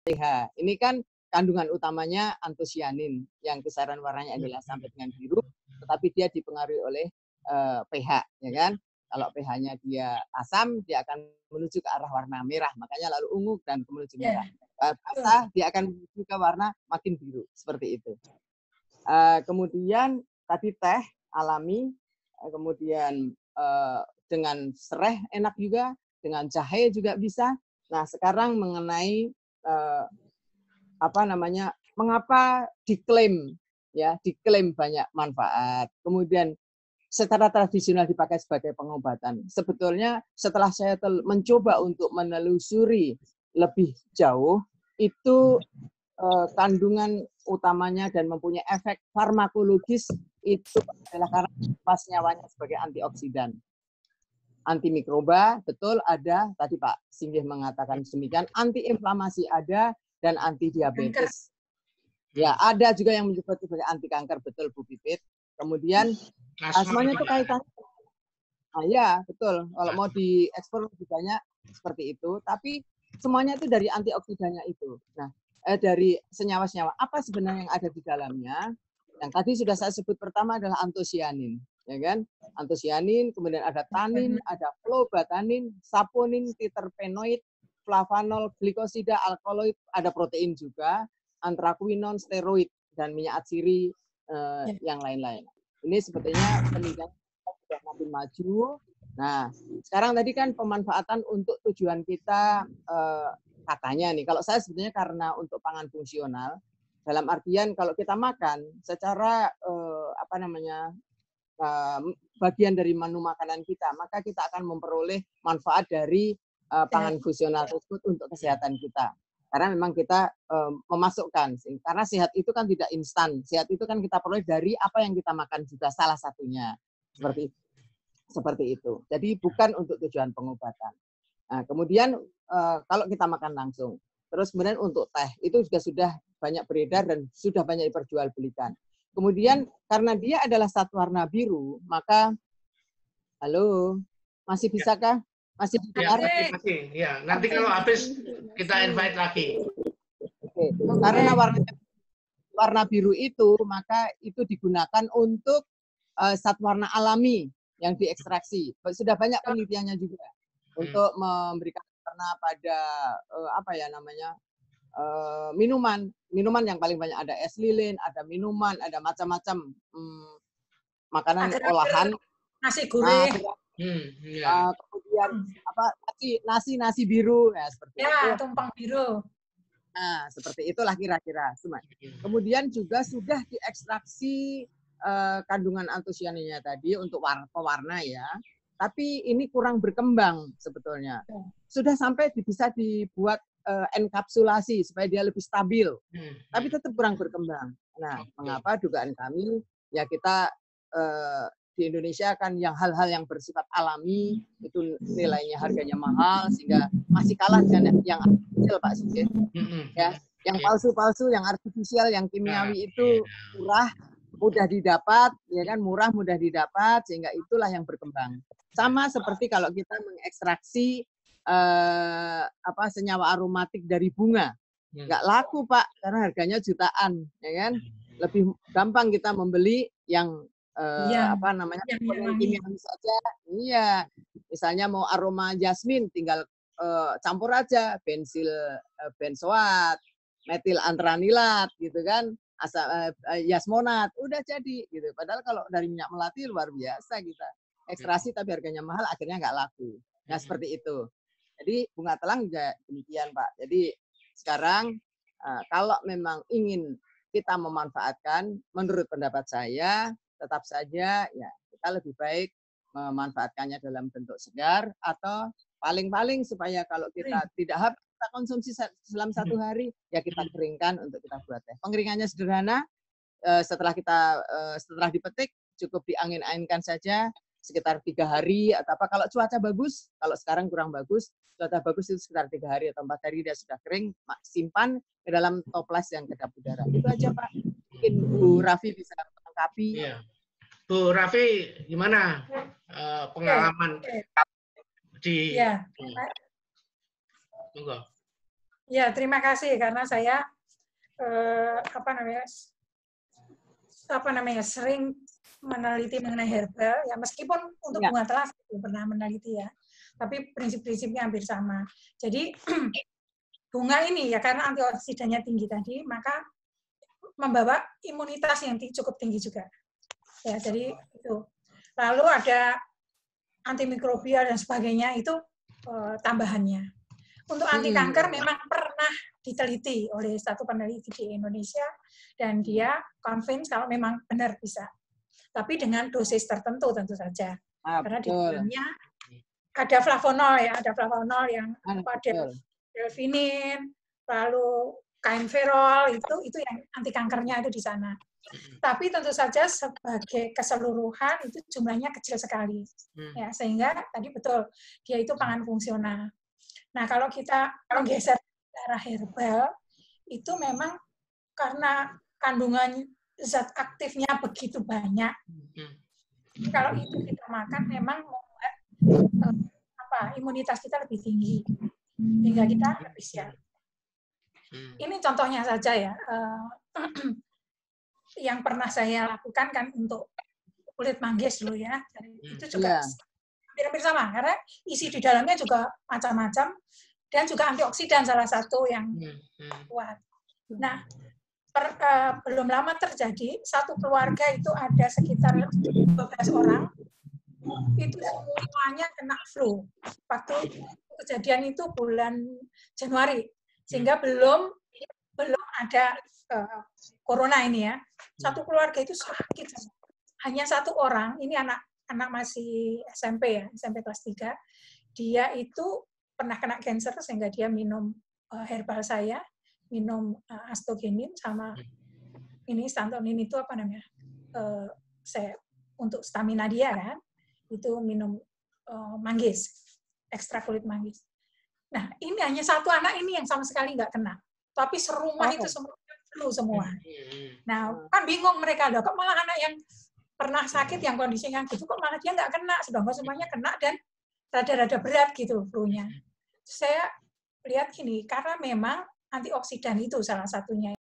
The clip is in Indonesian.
pH. Ini kan kandungan utamanya antosianin yang kisaran warnanya adalah sampai dengan biru, tetapi dia dipengaruhi oleh pH, ya kan? Kalau pH-nya dia asam, dia akan menuju ke arah warna merah, makanya lalu ungu dan menuju merah. Basah, dia akan menuju ke warna makin biru, seperti itu. Kemudian tadi teh alami, kemudian dengan sereh enak juga, dengan jahe juga bisa. Nah, sekarang mengenai mengapa diklaim banyak manfaat. Kemudian secara tradisional dipakai sebagai pengobatan. Sebetulnya setelah saya mencoba untuk menelusuri lebih jauh, itu kandungan utamanya dan mempunyai efek farmakologis itu adalah karena nyawanya sebagai antioksidan. Antimikroba, betul ada, tadi Pak Singgih mengatakan demikian, antiinflamasi ada, dan anti diabetes. Ya, ada juga yang menyebut sebagai anti kanker, betul Bu Pipit. Kemudian semuanya itu kaitannya. Ya, betul. Kalau mau diekspor lebih banyak seperti itu, tapi semuanya itu dari antioksidannya itu. Nah, dari senyawa-senyawa apa sebenarnya yang ada di dalamnya? Yang tadi sudah saya sebut pertama adalah antosianin, ya kan? Antosianin, kemudian ada tanin, ada flobatanin, saponin, terpenoid, flavanol, glikosida, alkaloid, ada protein juga, antraquinon, steroid, dan minyak atsiri yang lain-lain. Ini sebetulnya penelitian sudah makin maju. Nah, sekarang tadi kan pemanfaatan untuk tujuan kita katanya nih, kalau saya sebetulnya karena untuk pangan fungsional, dalam artian kalau kita makan secara bagian dari menu makanan kita, maka kita akan memperoleh manfaat dari pangan fungsional tersebut untuk kesehatan kita. Karena memang kita memasukkan, karena sehat itu kan tidak instan. Sehat itu kan kita peroleh dari apa yang kita makan juga, salah satunya. Seperti itu. Jadi bukan untuk tujuan pengobatan. Nah, kemudian kalau kita makan langsung. Terus kemudian untuk teh, itu juga sudah banyak beredar dan sudah banyak diperjualbelikan. Kemudian karena dia adalah satu warna biru, maka halo, masih bisakah? Masih didengar? Masih. Ya, nanti kalau habis kita invite lagi. Oke. Karena warna biru itu, maka itu digunakan untuk zat warna alami yang diekstraksi. Sudah banyak penelitiannya juga untuk memberikan warna pada minuman yang paling banyak, ada es lilin, ada minuman, ada macam-macam makanan olahan, nasi goreng, kemudian nasi biru, ya seperti itu. Tumpeng biru. Nah, seperti itulah kira-kira. Kemudian juga sudah diekstraksi kandungan antosianinnya tadi untuk pewarna ya. Tapi ini kurang berkembang sebetulnya. Sudah sampai bisa dibuat enkapsulasi supaya dia lebih stabil. Tapi tetap kurang berkembang. Nah, mengapa dugaan kami ya kita di Indonesia kan yang hal-hal yang bersifat alami itu nilainya harganya mahal sehingga masih kalah dengan yang artifisial Pak Sigit. Ya, yang palsu-palsu, yang artifisial, yang kimiawi itu murah, mudah didapat, ya kan, murah mudah didapat sehingga itulah yang berkembang. Sama seperti kalau kita mengekstraksi senyawa aromatik dari bunga. Nggak laku Pak karena harganya jutaan, ya kan? Lebih gampang kita membeli yang komponen kimiawi saja. Iya. Misalnya mau aroma jasmin tinggal campur aja benzoat, metil antranilat gitu kan, yasmonat, udah jadi gitu. Padahal kalau dari minyak melati luar biasa kita ekstraksi tapi harganya mahal akhirnya nggak laku. Nah, seperti itu. Jadi bunga telang juga demikian Pak. Jadi sekarang kalau memang ingin kita memanfaatkan, menurut pendapat saya tetap saja ya kita lebih baik memanfaatkannya dalam bentuk segar atau paling-paling supaya kalau kita tidak habis kita konsumsi dalam 1 hari ya kita keringkan untuk kita buat teh. Pengeringannya sederhana, setelah dipetik cukup diangin-anginkan saja sekitar 3 hari atau apa. Kalau cuaca bagus, kalau sekarang kurang bagus, cuaca bagus itu sekitar 3 hari atau 4 hari dia sudah kering, simpan ke dalam toples yang kedap udara. Itu aja Pak. Mungkin Bu Raffi bisa melengkapi. Iya. Bu Raffi, gimana pengalaman di? Ya. Ya, terima kasih karena saya sering meneliti mengenai herbal ya, meskipun untuk bunga telas belum pernah meneliti ya, tapi prinsip-prinsipnya hampir sama. Jadi bunga ini ya karena antioksidannya tinggi tadi, maka membawa imunitas yang cukup tinggi juga. Ya, jadi itu. Lalu ada antimikrobial dan sebagainya itu tambahannya. Untuk anti kanker memang pernah diteliti oleh satu peneliti di Indonesia dan dia convince kalau memang benar bisa. Tapi dengan dosis tertentu tentu saja. Karena di dalamnya ada flavonol ya, ada flavonol yang delfinin, lalu kainferol itu yang anti kankernya itu di sana. Tapi tentu saja sebagai keseluruhan itu jumlahnya kecil sekali. Ya, sehingga tadi betul dia itu pangan fungsional. Nah, kalau kita menggeser ke arah herbal, itu memang karena kandungan zat aktifnya begitu banyak. Kalau itu kita makan memang membuat imunitas kita lebih tinggi, sehingga kita lebih siap. Ini contohnya saja ya, yang pernah saya lakukan kan untuk kulit manggis dulu ya. Itu juga hampir sama, karena isi di dalamnya juga macam-macam, dan juga antioksidan salah satu yang kuat. Nah, belum lama terjadi, satu keluarga itu ada sekitar 12 orang, itu semuanya kena flu. Waktu kejadian itu bulan Januari, sehingga belum ada corona ini ya. Satu keluarga itu sakit. Hanya satu orang, ini anak masih SMP ya, SMP kelas 3, dia itu pernah kena cancer sehingga dia minum herbal saya, minum astogenin sama ini santonin itu apa namanya? Saya untuk stamina dia kan, itu minum manggis, ekstra kulit manggis. Nah, ini hanya satu anak ini yang sama sekali nggak kena, tapi serumah itu flu semua. Nah, kan bingung mereka, kok malah anak yang pernah sakit yang kondisinya gitu kok malah dia nggak kena, sedangkan semuanya kena dan rada-rada berat gitu flu-nya. Saya lihat gini, karena memang antioksidan itu salah satunya.